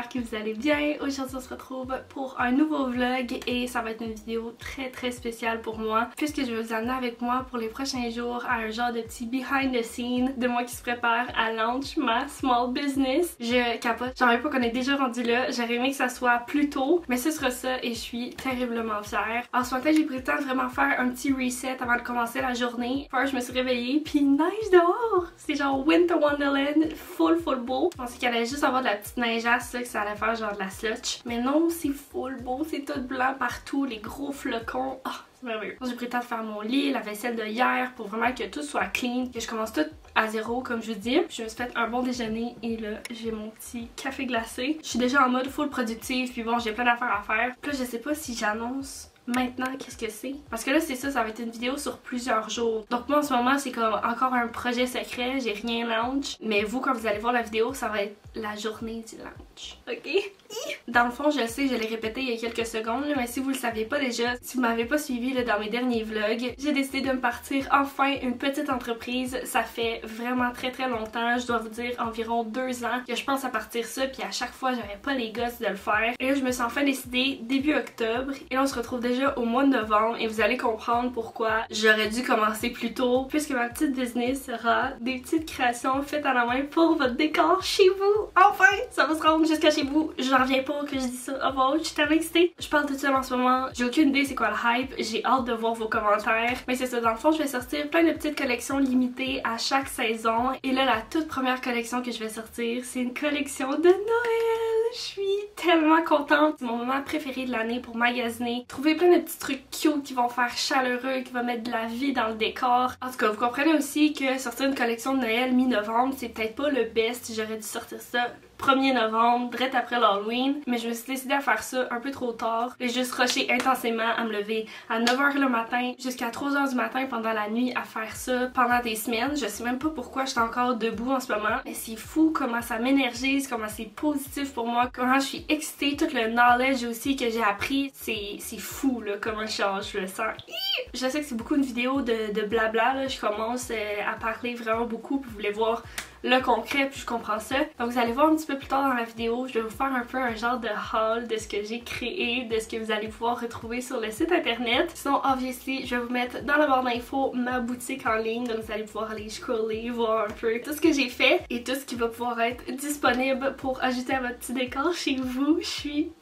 j'espère que vous allez bien. Aujourd'hui on se retrouve pour un nouveau vlog et ça va être une vidéo très spéciale pour moi puisque je vais vous amener avec moi pour les prochains jours à un genre de petit behind the scene de moi qui se prépare à launch ma small business. Je capote, j'en reviens pas qu'on est déjà rendu là, j'aurais aimé que ça soit plus tôt mais ce sera ça et je suis terriblement fière. Alors ce matin j'ai pris le temps de vraiment faire un petit reset avant de commencer la journée. First je me suis réveillée puis il neige dehors, c'est genre Winter Wonderland full beau. Je pensais qu'il allait juste avoir de la petite neigeasse là, que ça allait faire genre de la slush. Mais non, c'est full beau, c'est tout blanc partout, les gros flocons. Oh, c'est merveilleux. J'ai pris le temps de faire mon lit, la vaisselle de hier pour vraiment que tout soit clean, que je commence tout à zéro comme je vous dis. Je me suis fait un bon déjeuner et là j'ai mon petit café glacé. Je suis déjà en mode full productive puis bon j'ai plein d'affaires à faire. Puis là je sais pas si j'annonce maintenant qu'est-ce que c'est parce que là c'est ça va être une vidéo sur plusieurs jours. Donc moi en ce moment c'est comme encore un projet secret, j'ai rien launch. Mais vous quand vous allez voir la vidéo ça va être la journée du launch. Ok? Dans le fond je sais, je l'ai répété il y a quelques secondes mais si vous le saviez pas déjà, si vous m'avez pas suivi là, dans mes derniers vlogs, j'ai décidé de me partir enfin une petite entreprise. Ça fait vraiment très longtemps, je dois vous dire environ 2 ans que je pense à partir ça puis à chaque fois j'aurais pas les gosses de le faire. Et là je me suis enfin décidée début octobre et là on se retrouve déjà au mois de novembre et vous allez comprendre pourquoi j'aurais dû commencer plus tôt puisque ma petite business sera des petites créations faites à la main pour votre décor chez vous. Enfin, ça va se rendre jusqu'à chez vous. J'en reviens pas que je dis ça. Oh bon, je suis tellement excitée. Je parle de ça en ce moment. J'ai aucune idée c'est quoi le hype. J'ai hâte de voir vos commentaires. Mais c'est ça, dans le fond, je vais sortir plein de petites collections limitées à chaque saison. Et là, la toute première collection que je vais sortir, c'est une collection de Noël. Je suis tellement contente. C'est mon moment préféré de l'année pour magasiner. Trouver plein de petits trucs cute qui vont faire chaleureux, qui vont mettre de la vie dans le décor. En tout cas, vous comprenez aussi que sortir une collection de Noël mi-novembre, c'est peut-être pas le best. J'aurais dû sortir ça 1er novembre, direct après l'Halloween, mais je me suis décidée à faire ça un peu trop tard. J'ai juste rushé intensément à me lever à 9h le matin jusqu'à 3h du matin pendant la nuit à faire ça pendant des semaines. Je sais même pas pourquoi je suis encore debout en ce moment, mais c'est fou comment ça m'énergise, comment c'est positif pour moi, comment je suis excitée, tout le knowledge aussi que j'ai appris, c'est fou là, comment je le sens. Je sais que c'est beaucoup une vidéo de blabla, là. Je commence à parler vraiment beaucoup, puis vous voulez voir le concret puis je comprends ça. Donc vous allez voir un petit peu plus tard dans la vidéo, je vais vous faire un peu un genre de haul de ce que j'ai créé, de ce que vous allez pouvoir retrouver sur le site internet. Sinon obviously je vais vous mettre dans la barre d'infos ma boutique en ligne, donc vous allez pouvoir aller scroller, voir un peu tout ce que j'ai fait et tout ce qui va pouvoir être disponible pour ajouter à votre petit décor chez vous. Je suis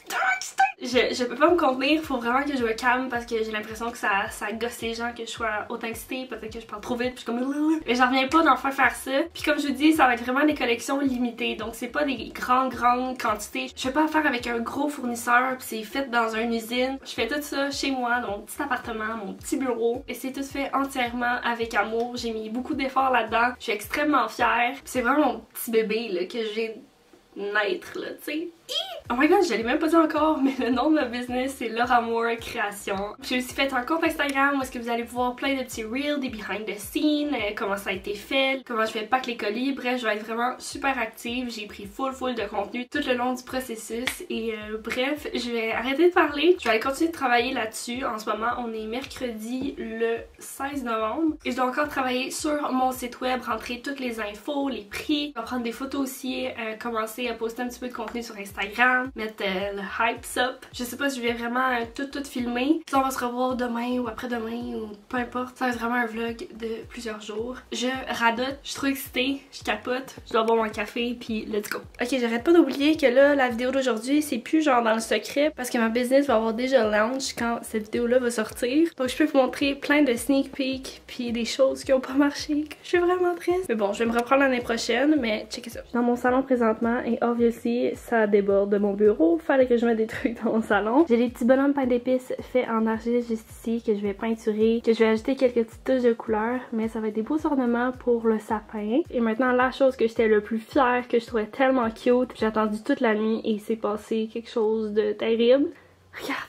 je peux pas me contenir, faut vraiment que je me calme parce que j'ai l'impression que ça gosse les gens que je sois autant excitée, peut-être que je parle trop vite puis je suis comme mais j'en reviens pas d'en faire ça. Puis comme je vous dis, ça va être vraiment des collections limitées, donc c'est pas des grandes quantités. Je fais pas affaire avec un gros fournisseur puis c'est fait dans une usine. Je fais tout ça chez moi, dans mon petit appartement, mon petit bureau et c'est tout fait entièrement avec amour. J'ai mis beaucoup d'efforts là-dedans, je suis extrêmement fière. C'est vraiment mon petit bébé là, que j'ai naître là, tu sais. Oh my god, je l'ai même pas dit encore, mais le nom de ma business c'est Laura Moore Création. J'ai aussi fait un compte Instagram où est-ce que vous allez voir plein de petits reels, des behind the scenes, comment ça a été fait, comment je fais pack les colis. Bref, je vais être vraiment super active. J'ai pris full de contenu tout le long du processus et bref, je vais arrêter de parler. Je vais aller continuer de travailler là-dessus. En ce moment, on est mercredi le 16 novembre et je dois encore travailler sur mon site web, rentrer toutes les infos, les prix. Je vais prendre des photos aussi, commencer à poster un petit peu de contenu sur Instagram, mettre le hypes up. Je sais pas si je vais vraiment tout filmer. Si on va se revoir demain ou après-demain ou peu importe. Ça va être vraiment un vlog de plusieurs jours. Je radote, je suis trop excitée, je capote, je dois boire mon café puis let's go. Ok, j'arrête pas d'oublier que là, la vidéo d'aujourd'hui, c'est plus genre dans le secret parce que ma business va avoir déjà launch quand cette vidéo-là va sortir. Donc je peux vous montrer plein de sneak peeks puis des choses qui ont pas marché, que je suis vraiment triste. Mais bon, je vais me reprendre l'année prochaine, mais checkez ça. Je suis dans mon salon présentement et obviously, ça déborde de mon bureau. Fallait que je mette des trucs dans mon salon. J'ai des petits bonhommes pain d'épices faits en argile juste ici que je vais peinturer, que je vais ajouter quelques petites touches de couleur, mais ça va être des beaux ornements pour le sapin. Et maintenant, la chose que j'étais le plus fière, que je trouvais tellement cute, j'ai attendu toute la nuit et il s'est passé quelque chose de terrible. Regardez.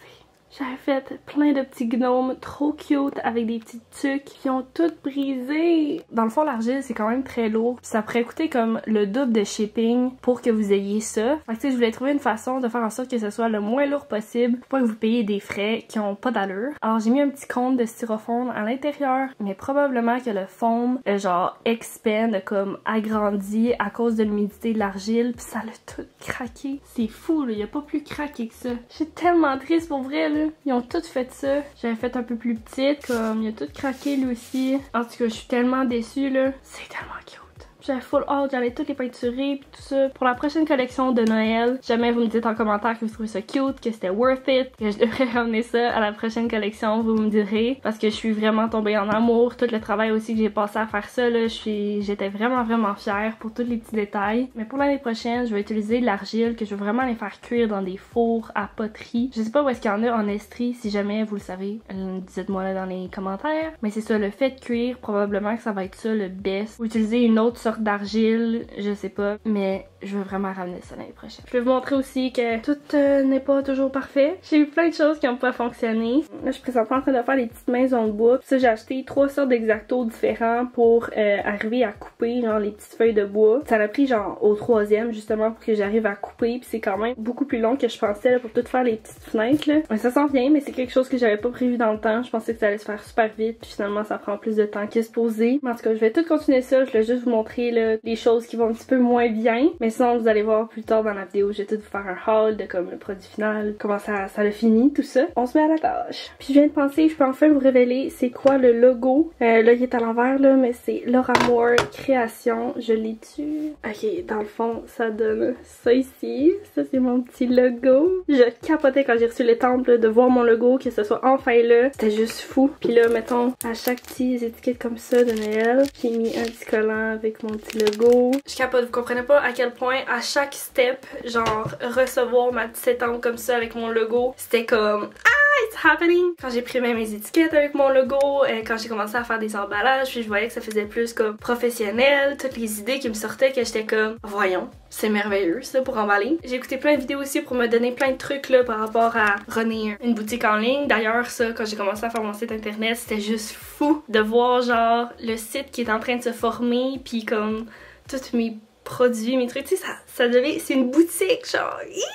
J'avais fait plein de petits gnomes trop cute avec des petites tuques qui ont toutes brisé. Dans le fond, l'argile, c'est quand même très lourd. Ça pourrait coûter comme le double de shipping pour que vous ayez ça. Fait que tu sais, je voulais trouver une façon de faire en sorte que ce soit le moins lourd possible pour pas que vous payiez des frais qui ont pas d'allure. Alors j'ai mis un petit cône de styrofoam à l'intérieur, mais probablement que le foam, genre expand, comme agrandi à cause de l'humidité de l'argile, puis ça l'a tout craqué. C'est fou, là, il y a pas plus craqué que ça. Je suis tellement triste pour vrai, là. Ils ont tous fait ça. J'avais fait un peu plus petite, comme il a tout craqué lui aussi. En tout cas, je suis tellement déçue, là. C'est tellement cute. J'avais full hâte, j'allais toutes les peinturer pis tout ça. Pour la prochaine collection de Noël, jamais vous me dites en commentaire que vous trouvez ça cute, que c'était worth it, que je devrais ramener ça à la prochaine collection, vous me direz. Parce que je suis vraiment tombée en amour. Tout le travail aussi que j'ai passé à faire ça, là, j'étais vraiment fière pour tous les petits détails. Mais pour l'année prochaine, je vais utiliser de l'argile que je veux vraiment les faire cuire dans des fours à poterie. Je sais pas où est-ce qu'il y en a en Estrie, si jamais vous le savez, dites-moi là dans les commentaires. Mais c'est ça, le fait de cuire, probablement que ça va être ça le best. Ou utiliser une autre sorte d'argile, je sais pas, mais je veux vraiment ramener ça l'année prochaine. Je vais vous montrer aussi que tout n'est pas toujours parfait. J'ai eu plein de choses qui n'ont pas fonctionné. Là, je suis présentement en train de faire des petites maisons de bois. Puis ça, j'ai acheté 3 sortes d'X-Acto différents pour arriver à couper genre les petites feuilles de bois. Ça m'a pris genre au 3e justement pour que j'arrive à couper. Puis c'est quand même beaucoup plus long que je pensais là, pour tout faire les petites fenêtres. Là. Mais ça s'en vient, mais c'est quelque chose que j'avais pas prévu dans le temps. Je pensais que ça allait se faire super vite. Puis finalement, ça prend plus de temps que supposé. Mais en tout cas, je vais tout continuer ça. Je vais juste vous montrer là, les choses qui vont un petit peu moins bien. Mais sinon, vous allez voir plus tard dans la vidéo, je vais tout vous faire un haul de comme le produit final, comment ça le finit, tout ça. On se met à la tâche. Puis je viens de penser, je peux enfin vous révéler c'est quoi le logo. Là, il est à l'envers là, mais c'est Laura Moore Création. Je l'ai dessus. Ok, dans le fond, ça donne ça ici. Ça, c'est mon petit logo. Je capotais quand j'ai reçu les temples de voir mon logo, que ce soit enfin là. C'était juste fou. Puis là, mettons, à chaque petite étiquette comme ça de Noël, j'ai mis un petit collant avec mon petit logo. Je capote, vous comprenez pas à quel point à chaque step, genre recevoir ma petite étampe comme ça avec mon logo, c'était comme it's happening! Quand j'ai pris mes étiquettes avec mon logo, quand j'ai commencé à faire des emballages, puis je voyais que ça faisait plus comme professionnel, toutes les idées qui me sortaient que j'étais comme voyons, c'est merveilleux ça pour emballer. J'ai écouté plein de vidéos aussi pour me donner plein de trucs là par rapport à runner une boutique en ligne. D'ailleurs ça, quand j'ai commencé à faire mon site internet, c'était juste fou de voir genre le site qui est en train de se former, puis comme toutes mes produits, mes trucs, tu sais, ça devait, c'est une boutique, genre,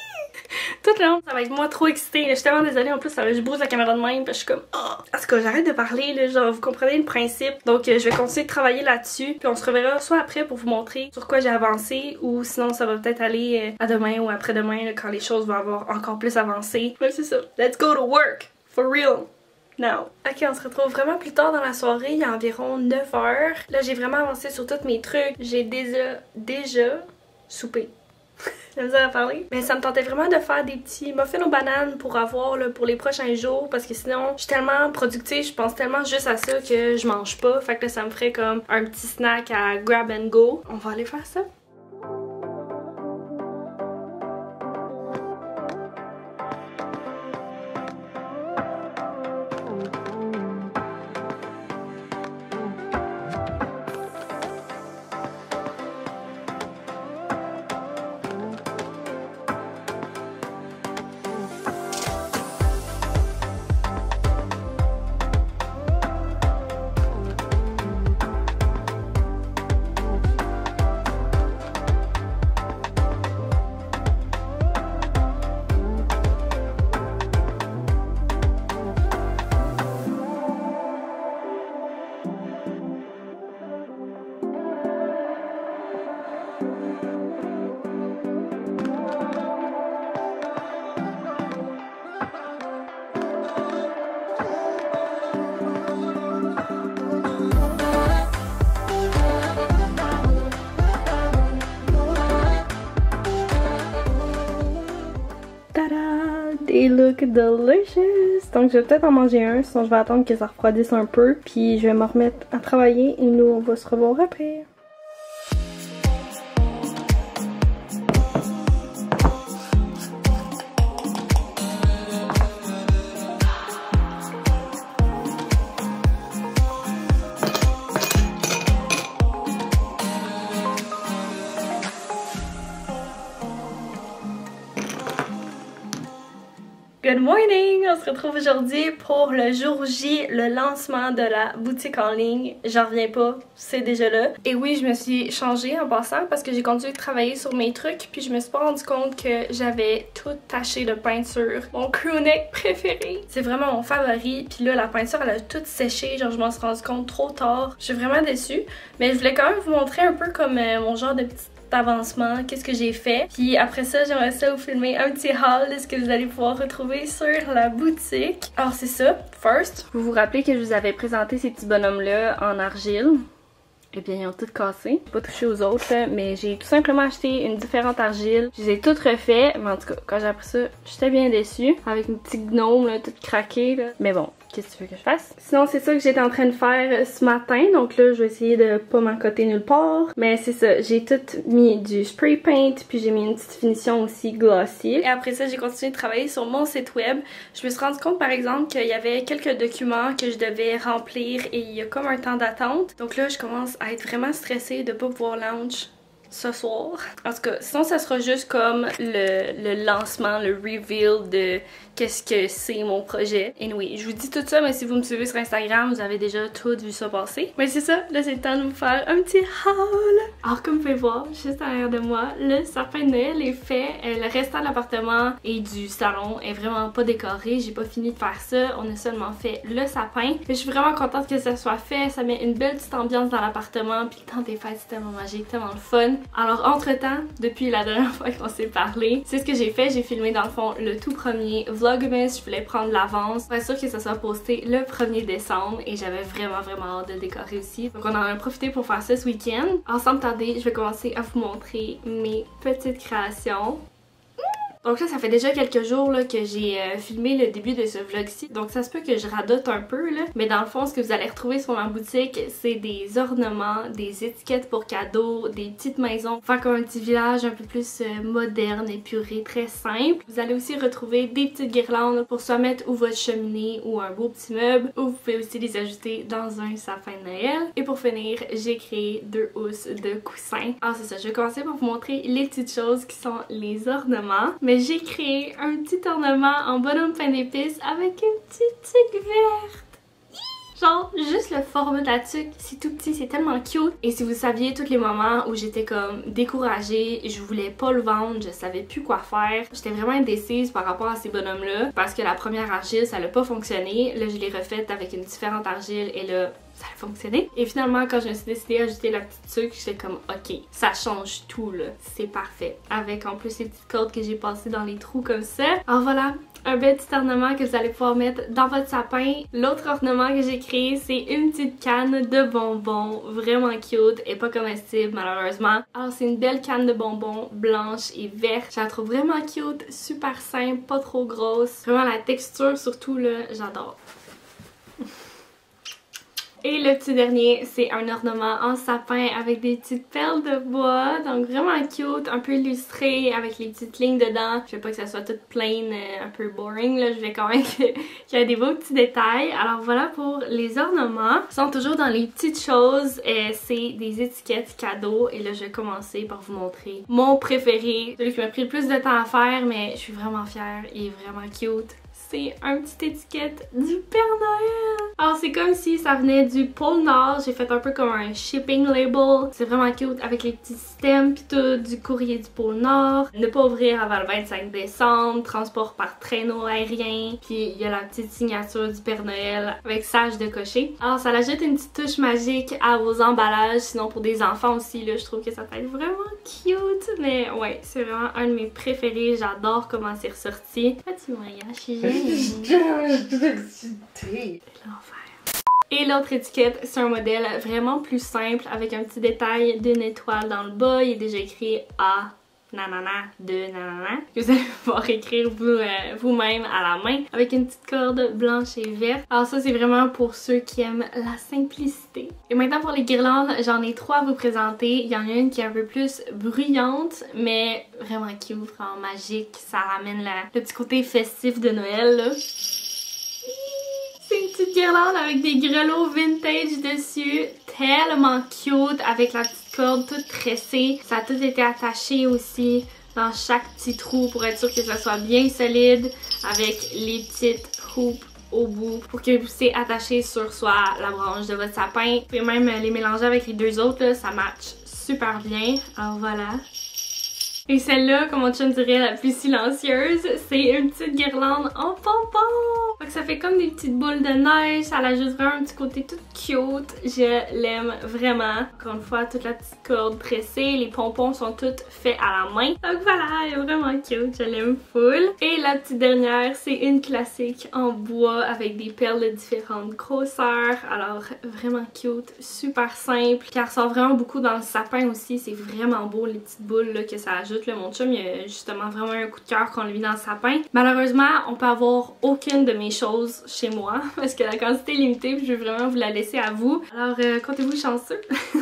tout le long, ça va être moi trop excitée, je suis tellement désolée, en plus, je bouge la caméra de même, puis je suis comme, oh! En tout cas, j'arrête de parler, là, genre, vous comprenez le principe, donc je vais continuer de travailler là-dessus, puis on se reverra soit après pour vous montrer sur quoi j'ai avancé, ou sinon, ça va peut-être aller à demain ou après-demain, là, quand les choses vont avoir encore plus avancé. Ouais, c'est ça. Let's go to work! For real! Now. Ok, on se retrouve vraiment plus tard dans la soirée, il y a environ 9 h. Là, j'ai vraiment avancé sur tous mes trucs. J'ai déjà soupé. J'ai misère à parler. Mais ça me tentait vraiment de faire des petits muffins aux bananes pour avoir là, pour les prochains jours, parce que sinon, je suis tellement productive, je pense tellement juste à ça que je mange pas. Fait que là, ça me ferait comme un petit snack à grab and go. On va aller faire ça. They look delicious! Donc je vais peut-être en manger un, sinon je vais attendre que ça refroidisse un peu. Puis je vais me remettre à travailler et nous on va se revoir après. Good morning! On se retrouve aujourd'hui pour le jour J, le lancement de la boutique en ligne. J'en reviens pas, c'est déjà là. Et oui, je me suis changée en passant parce que j'ai continué de travailler sur mes trucs puis je me suis pas rendu compte que j'avais tout taché de peinture. Mon crewneck préféré! C'est vraiment mon favori puis là, la peinture elle a toute séché, genre je m'en suis rendu compte trop tard. Je suis vraiment déçue, mais je voulais quand même vous montrer un peu comme mon genre de petite avancement, qu'est-ce que j'ai fait. Puis après ça, j'aimerais ça vous filmer un petit haul de ce que vous allez pouvoir retrouver sur la boutique. Alors c'est ça, first. Vous vous rappelez que je vous avais présenté ces petits bonhommes-là en argile? Eh bien, ils ont toutes cassé. J'ai pas touché aux autres, mais j'ai tout simplement acheté une différente argile. Je les ai toutes refait, mais en tout cas, quand j'ai appris ça, j'étais bien déçue. Avec une petite gnome, là, toute craquée, là. Mais bon, qu'est-ce que tu veux que je fasse? Sinon, c'est ça que j'étais en train de faire ce matin. Donc là, je vais essayer de pas m'accoter nulle part. Mais c'est ça, j'ai tout mis du spray paint, puis j'ai mis une petite finition aussi glossy. Et après ça, j'ai continué de travailler sur mon site web. Je me suis rendu compte, par exemple, qu'il y avait quelques documents que je devais remplir et il y a comme un temps d'attente. Donc là, je commence à être vraiment stressée de pas pouvoir launch ce soir. En tout cas, sinon ça sera juste comme le lancement, le reveal de qu'est-ce que c'est mon projet. Anyway, je vous dis tout ça, mais si vous me suivez sur Instagram, vous avez déjà tout vu ça passer. Mais c'est ça, là c'est le temps de vous faire un petit haul. Alors comme vous pouvez voir, juste derrière de moi, le sapin de Noël est fait. Le restant de l'appartement et du salon est vraiment pas décoré. J'ai pas fini de faire ça. On a seulement fait le sapin. Mais je suis vraiment contente que ça soit fait. Ça met une belle petite ambiance dans l'appartement. Puis le temps des fêtes, c'est tellement magique, tellement le fun. Alors entre-temps, depuis la dernière fois qu'on s'est parlé, c'est ce que j'ai fait. J'ai filmé dans le fond le tout premier Vlogmas. Je voulais prendre l'avance pour être sûr que ça soit posté le 1er décembre et j'avais vraiment hâte de le décorer aussi. Donc on en a profité pour faire ça ce week-end. Alors sans me tarder, je vais commencer à vous montrer mes petites créations. Donc là, ça fait déjà quelques jours là, que j'ai filmé le début de ce vlog-ci. Donc ça se peut que je radote un peu là. Mais dans le fond, ce que vous allez retrouver sur ma boutique, c'est des ornements, des étiquettes pour cadeaux, des petites maisons. Faire comme un petit village un peu plus moderne, épuré, très simple. Vous allez aussi retrouver des petites guirlandes pour soit mettre ou votre cheminée ou un beau petit meuble. Ou vous pouvez aussi les ajouter dans un sapin de Noël. Et pour finir, j'ai créé 2 housses de coussins. Alors c'est ça, je vais commencer par vous montrer les petites choses qui sont les ornements. Mais j'ai créé un petit ornement en bonhomme pain d'épices avec une petite tuque verte. Genre, juste le format de la tuque, c'est tout petit, c'est tellement cute. Et si vous saviez tous les moments où j'étais comme découragée, je voulais pas le vendre, je savais plus quoi faire. J'étais vraiment indécise par rapport à ces bonhommes-là parce que la première argile, ça n'a pas fonctionné. Là, je l'ai refaite avec une différente argile et là, ça a fonctionné. Et finalement, quand je me suis décidée à ajouter la petite tuque, j'étais comme ok, ça change tout là, c'est parfait. Avec en plus les petites cordes que j'ai passées dans les trous comme ça. Alors voilà, un bel petit ornement que vous allez pouvoir mettre dans votre sapin. L'autre ornement que j'ai créé, c'est une petite canne de bonbons, vraiment cute et pas comestible malheureusement. Alors c'est une belle canne de bonbons blanche et verte. Je la trouve vraiment cute, super simple, pas trop grosse. Vraiment la texture surtout là, j'adore. Et le petit dernier, c'est un ornement en sapin avec des petites perles de bois. Donc vraiment cute, un peu illustré avec les petites lignes dedans. Je veux pas que ça soit toute plain, un peu boring. Là. Je vais quand même qu'il y ait des beaux petits détails. Alors voilà pour les ornements. Ils sont toujours dans les petites choses. C'est des étiquettes cadeaux. Et là, je vais commencer par vous montrer mon préféré. Celui qui m'a pris le plus de temps à faire, mais je suis vraiment fière. Il est vraiment cute. C'est un petit étiquette du Père Noël. Alors c'est comme si ça venait du pôle Nord. J'ai fait un peu comme un shipping label. C'est vraiment cute avec les petits systèmes pis tout du courrier du pôle Nord. Ne pas ouvrir avant le 25 décembre. Transport par traîneau aérien. Puis il y a la petite signature du Père Noël avec sage de cocher. Alors ça ajoute une petite touche magique à vos emballages. Sinon pour des enfants aussi là, je trouve que ça peut être vraiment cute. Mais ouais, c'est vraiment un de mes préférés. J'adore comment c'est ressorti. Petit moyen, je suis et l'autre étiquette, c'est un modèle vraiment plus simple avec un petit détail d'une étoile dans le bas. Il est déjà écrit A nanana de nanana que vous allez pouvoir écrire vous-même à la main avec une petite corde blanche et verte. Alors ça c'est vraiment pour ceux qui aiment la simplicité. Et maintenant pour les guirlandes, j'en ai 3 à vous présenter. Il y en a une qui est un peu plus bruyante mais vraiment cute, vraiment magique. Ça ramène le petit côté festif de Noël là. C'est une petite guirlande avec des grelots vintage dessus, tellement cute avec la petite corde toute tressée. Ça a tout été attaché aussi. dans chaque petit trou pour être sûr que ça soit bien solide avec les petites hoops au bout pour que vous puissiez attacher sur soit la branche de votre sapin. Vous pouvez même les mélanger avec les deux autres, là, ça match super bien. Alors voilà. Et celle-là, comme mon chum dirait, la plus silencieuse, c'est une petite guirlande en pompon! Donc ça fait comme des petites boules de neige, ça ajoute vraiment un petit côté tout cute. Je l'aime vraiment. Encore une fois, toute la petite corde tressée, les pompons sont toutes faits à la main. Donc voilà, elle est vraiment cute, je l'aime full. Et la petite dernière, c'est une classique en bois avec des perles de différentes grosseurs. Alors vraiment cute, super simple. Qui ressort vraiment beaucoup dans le sapin aussi, c'est vraiment beau les petites boules là, que ça ajoute. Là, mon chum, il a justement vraiment un coup de cœur qu'on le vit dans le sapin. Malheureusement, on peut avoir aucune de mes choses chez moi parce que la quantité est limitée puis je veux vraiment vous la laisser à vous. Alors, comptez-vous chanceux.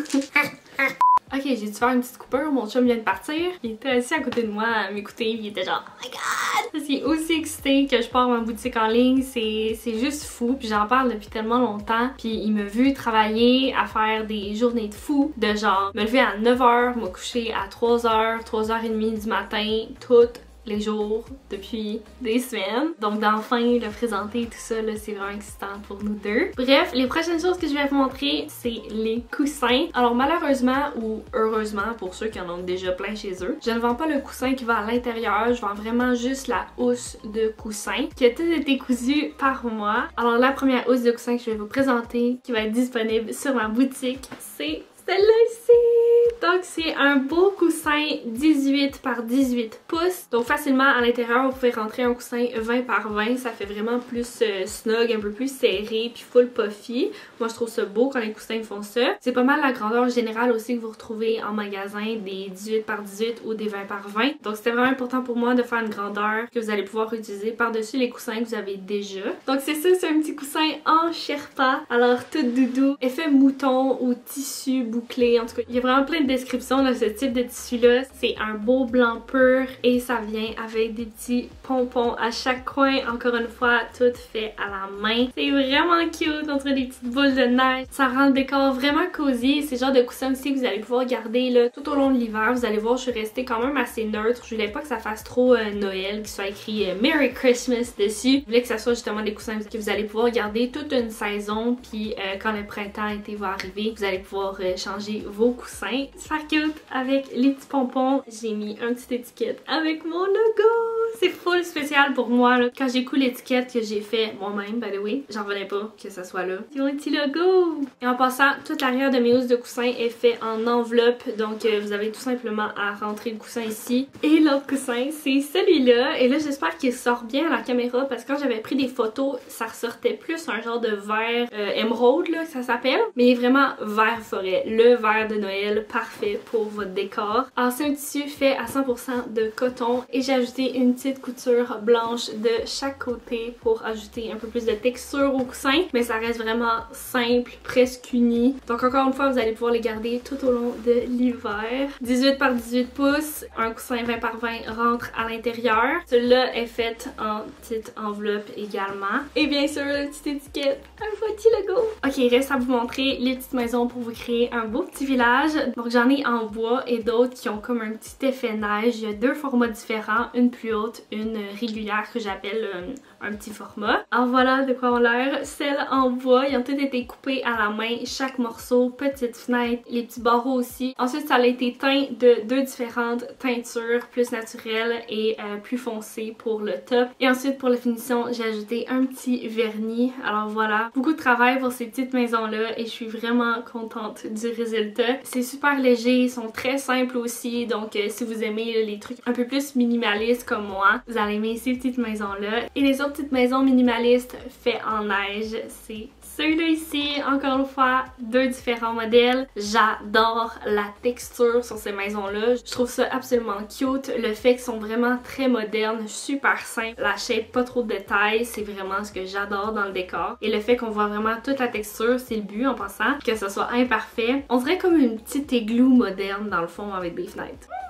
Ok, j'ai dû faire une petite coupure, mon chum vient de partir. Il était assis à côté de moi à m'écouter, il était genre oh my god! Parce qu'il est aussi excité que je pars ma boutique en ligne, c'est juste fou. Puis j'en parle depuis tellement longtemps. Puis il m'a vu travailler à faire des journées de fou, de genre me lever à 9h, me coucher à 3h, 3h30 du matin, toutes les jours depuis des semaines. Donc d'enfin le présenter tout ça, c'est vraiment excitant pour nous deux. Bref, les prochaines choses que je vais vous montrer, c'est les coussins. Alors malheureusement ou heureusement pour ceux qui en ont déjà plein chez eux, je ne vends pas le coussin qui va à l'intérieur, je vends vraiment juste la housse de coussin qui a tout été cousue par moi. Alors la première housse de coussin que je vais vous présenter, qui va être disponible sur ma boutique, c'est celle-là ici! Donc c'est un beau coussin 18 par 18 pouces. Donc facilement à l'intérieur vous pouvez rentrer un coussin 20 par 20. Ça fait vraiment plus snug, un peu plus serré puis full puffy. Moi je trouve ça beau quand les coussins font ça. C'est pas mal la grandeur générale aussi que vous retrouvez en magasin, des 18 par 18 ou des 20 par 20. Donc c'était vraiment important pour moi de faire une grandeur que vous allez pouvoir utiliser par-dessus les coussins que vous avez déjà. Donc c'est ça, c'est un petit coussin en Sherpa. Alors tout doudou, effet mouton ou tissu bouclé. En tout cas, il y a vraiment plein de descriptions de ce type de tissu-là. C'est un beau blanc pur et ça vient avec des petits pompons à chaque coin. Encore une fois, tout fait à la main. C'est vraiment cute entre des petites boules de neige. Ça rend le décor vraiment cosy. C'est le genre de coussin aussi que vous allez pouvoir garder là, tout au long de l'hiver. Vous allez voir, je suis restée quand même assez neutre. Je voulais pas que ça fasse trop Noël, qu'il soit écrit Merry Christmas dessus. Je voulais que ça soit justement des coussins que vous allez pouvoir garder toute une saison. Puis quand le printemps-été va arriver, vous allez pouvoir changer vos coussins. Super cute avec les petits pompons. J'ai mis une petite étiquette avec mon logo. C'est full spécial pour moi là. Quand j'écoute l'étiquette que j'ai fait moi-même, by the way, j'en revenais pas que ça soit là. C'est mon petit logo. Et en passant, toute l'arrière de mes housses de coussin est fait en enveloppe. Donc vous avez tout simplement à rentrer le coussin ici. Et l'autre coussin, c'est celui-là. Et là, j'espère qu'il sort bien à la caméra parce que quand j'avais pris des photos, ça ressortait plus un genre de vert émeraude là, que ça s'appelle. Mais vraiment vert forêt. Le vert de Noël parfait pour votre décor. Alors c'est un tissu fait à 100% de coton et j'ai ajouté une petite couture blanche de chaque côté pour ajouter un peu plus de texture au coussin, mais ça reste vraiment simple, presque uni. Donc encore une fois, vous allez pouvoir les garder tout au long de l'hiver. 18 par 18 pouces, un coussin 20 par 20 rentre à l'intérieur. Celui-là est fait en petite enveloppe également. Et bien sûr, la petite étiquette, un petit logo. Ok, il reste à vous montrer les petites maisons pour vous créer un beau petit village. Donc j'en ai en bois et d'autres qui ont comme un petit effet neige. Il y a deux formats différents, une plus haute, une régulière que j'appelle un petit format. Alors voilà de quoi ont l'air celles en bois. Ils ont toutes été coupées à la main, chaque morceau, petite fenêtre, les petits barreaux aussi. Ensuite ça a été teint de deux différentes teintures, plus naturelles et plus foncées pour le top. Et ensuite pour la finition, j'ai ajouté un petit vernis. Alors voilà, beaucoup de travail pour ces petites maisons là et je suis vraiment contente du résultat. C'est super léger, ils sont très simples aussi, donc si vous aimez les trucs un peu plus minimalistes comme moi, vous allez aimer ces petites maisons là. Et les autres petites maisons minimalistes faites en neige, c'est celui-là ici. Encore une fois, deux différents modèles. J'adore la texture sur ces maisons-là. Je trouve ça absolument cute. Le fait qu'ils sont vraiment très modernes, super simples. La shape, pas trop de détails, c'est vraiment ce que j'adore dans le décor. Et le fait qu'on voit vraiment toute la texture, c'est le but en passant, que ce soit imparfait. On dirait comme une petite igloo moderne dans le fond avec des fenêtres.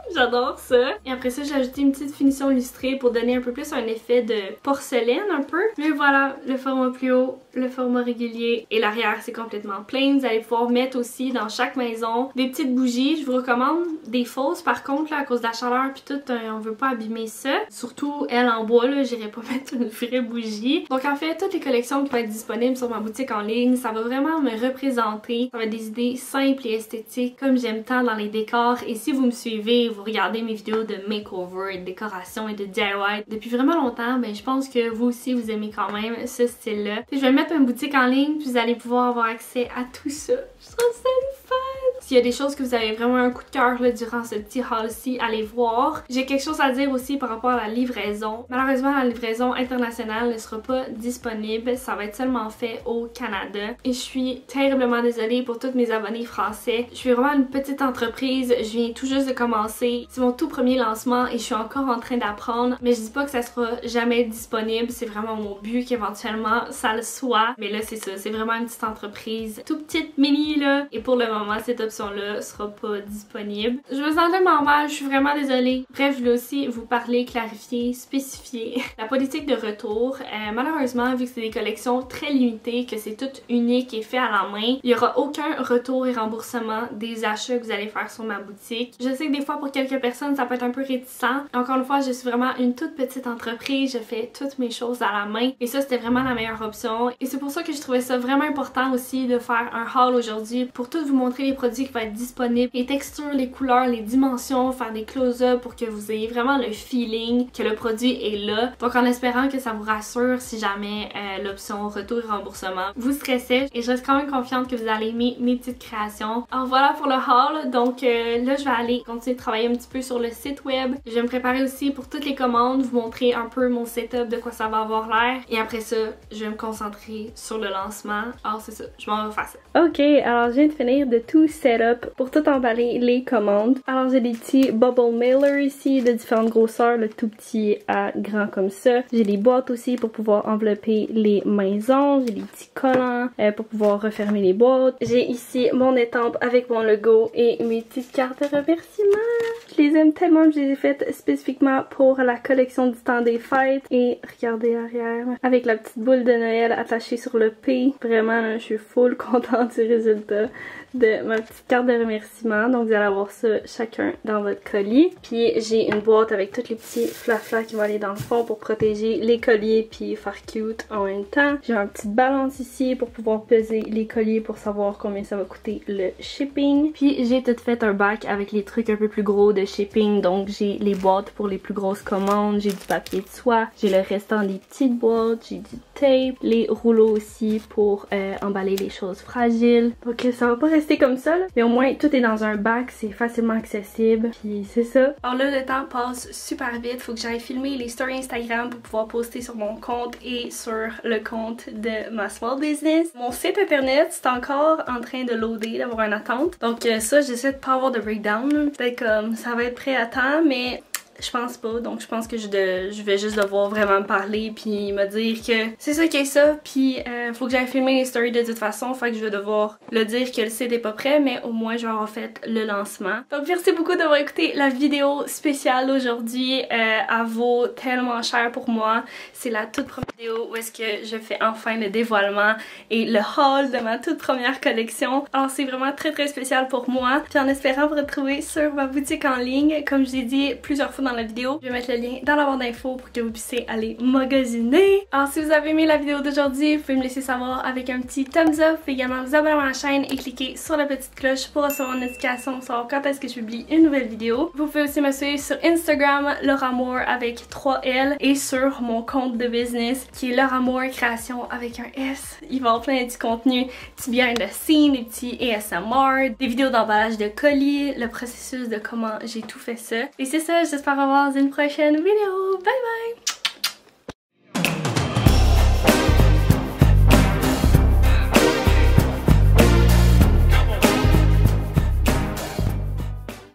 J'adore ça. Et après ça, j'ai ajouté une petite finition lustrée pour donner un peu plus un effet de porcelaine un peu. Mais voilà, le format plus haut, le format régulier et l'arrière c'est complètement plain. Vous allez pouvoir mettre aussi dans chaque maison des petites bougies. Je vous recommande des fausses par contre là, à cause de la chaleur puis tout, on veut pas abîmer ça. Surtout elle en bois là, j'irai pas mettre une vraie bougie. Donc en fait, toutes les collections qui vont être disponibles sur ma boutique en ligne, ça va vraiment me représenter. Ça va être des idées simples et esthétiques comme j'aime tant dans les décors. Et si vous me suivez, vous regardez mes vidéos de makeover, de décoration et de DIY depuis vraiment longtemps, ben je pense que vous aussi vous aimez quand même ce style-là. Je vais mettre une boutique en ligne puis vous allez pouvoir avoir accès à tout ça. Je trouve ça le fun! S'il y a des choses que vous avez vraiment un coup de cœur durant ce petit haul-ci, allez voir. J'ai quelque chose à dire aussi par rapport à la livraison. Malheureusement, la livraison internationale ne sera pas disponible. Ça va être seulement fait au Canada. Et je suis terriblement désolée pour tous mes abonnés français. Je suis vraiment une petite entreprise. Je viens tout juste de commencer. C'est mon tout premier lancement et je suis encore en train d'apprendre. Mais je dis pas que ça sera jamais disponible. C'est vraiment mon but qu'éventuellement ça le soit. Mais là, c'est ça. C'est vraiment une petite entreprise. Tout petite mini là. Et pour le moment, cette option-là sera pas disponible. Je me sens tellement mal. Je suis vraiment désolée. Bref, je voulais aussi vous parler, clarifier, spécifier la politique de retour. Malheureusement, vu que c'est des collections très limitées, que c'est tout unique et fait à la main, il n'y aura aucun retour et remboursement des achats que vous allez faire sur ma boutique. Je sais que des fois, pour quelques personnes, ça peut être un peu réticent. Encore une fois, je suis vraiment une toute petite entreprise. Je fais toutes mes choses à la main et ça, c'était vraiment la meilleure option. Et c'est pour ça que je trouvais ça vraiment important aussi de faire un haul aujourd'hui pour tout vous montrer les produits qui vont être disponibles, les textures, les couleurs, les dimensions, faire des close-up pour que vous ayez vraiment le feeling que le produit est là. Donc en espérant que ça vous rassure si jamais l'option retour et remboursement vous stressait. Et je reste quand même confiante que vous allez aimer mes petites créations. Alors voilà pour le haul. Donc là, je vais aller continuer de travailler un petit peu sur le site web. Je vais me préparer aussi pour toutes les commandes, vous montrer un peu mon setup, de quoi ça va avoir l'air. Et après ça, je vais me concentrer sur le lancement. Alors c'est ça, je m'en vais faire ça. Ok, alors je viens de finir de tout setup pour tout emballer les commandes. Alors j'ai des petits bubble mailers ici de différentes grosseurs, le tout petit à grand comme ça. J'ai des boîtes aussi pour pouvoir envelopper les maisons. J'ai des petits collants pour pouvoir refermer les boîtes. J'ai ici mon étampe avec mon logo et mes petites cartes de remerciement. Je les aime tellement que je les ai faites spécifiquement pour la collection du temps des fêtes. Et regardez l'arrière avec la petite boule de Noël attachée sur le P. Vraiment, là, je suis full contente du résultat de ma petite carte de remerciement. Donc vous allez avoir ça chacun dans votre colis. Puis j'ai une boîte avec tous les petits flaflas qui vont aller dans le fond pour protéger les colliers puis faire cute en même temps. J'ai une petite balance ici pour pouvoir peser les colliers pour savoir combien ça va coûter le shipping. Puis j'ai tout fait un bac avec les trucs un peu plus gros de shipping. Donc j'ai les boîtes pour les plus grosses commandes, j'ai du papier de soie, j'ai le restant des petites boîtes, j'ai du tape, les rouleaux aussi pour emballer les choses fragiles. Donc ça va pas rester comme ça là, mais au moins tout est dans un bac, c'est facilement accessible, puis c'est ça. Alors là, le temps passe super vite, faut que j'aille filmer les stories Instagram pour pouvoir poster sur mon compte et sur le compte de ma small business. Mon site internet, c'est encore en train de loader, d'avoir une attente, donc ça, j'essaie de pas avoir de breakdown, peut-être comme ça va être prêt à temps, mais je pense pas, donc je pense que je vais juste devoir vraiment me parler puis me dire que c'est ça qui est ça, puis faut que j'aille filmer les stories de toute façon, fait que je vais devoir le dire que le site est pas prêt, mais au moins je vais avoir fait le lancement. Donc merci beaucoup d'avoir écouté la vidéo spéciale aujourd'hui, elle vaut tellement cher pour moi. C'est la toute première vidéo où est-ce que je fais enfin le dévoilement et le haul de ma toute première collection. Alors c'est vraiment très très spécial pour moi, puis en espérant vous retrouver sur ma boutique en ligne, comme je l'ai dit plusieurs fois dans la vidéo. Je vais mettre le lien dans la barre d'infos pour que vous puissiez aller magasiner. Alors si vous avez aimé la vidéo d'aujourd'hui, vous pouvez me laisser savoir avec un petit thumbs up. Vous pouvez également vous abonner à ma chaîne et cliquer sur la petite cloche pour recevoir une notification pour savoir quand est-ce que je publie une nouvelle vidéo. Vous pouvez aussi me suivre sur Instagram, Lauramour avec 3L, et sur mon compte de business qui est Lauramour Création avec un S. Il va y avoir plein de petits contenus, petits behind the scenes, des petits ASMR, des vidéos d'emballage de colis, le processus de comment j'ai tout fait ça. Et c'est ça, j'espère avoir une prochaine vidéo. Bye bye!